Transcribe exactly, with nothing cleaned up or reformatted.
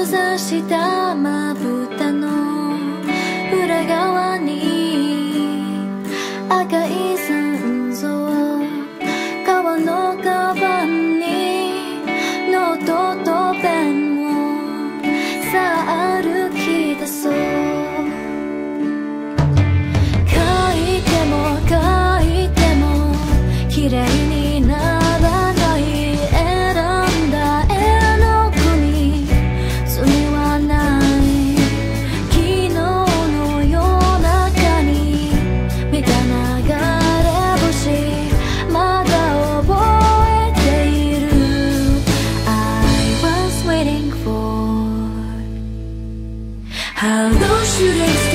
閉ざしたまぶたの裏側に赤い残像、革のカバンにノートとペンをさあ歩き出そう。書いても書いても綺麗にならない。選んだ絵の具に罪はない。昨日の夜中に見た流れ星、まだ覚えている。 I was waiting for How long should I stay